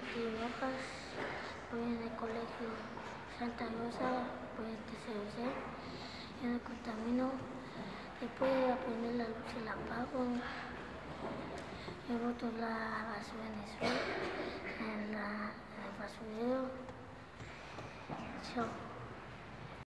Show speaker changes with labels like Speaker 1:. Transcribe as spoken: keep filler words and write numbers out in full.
Speaker 1: Martín Rojas, voy en el colegio Santa Rosa, voy en tercero C, yo no contamino, después de aprender la luz y la apago, yo boto la basura en el suelo, en, la, en el basurero. Chao.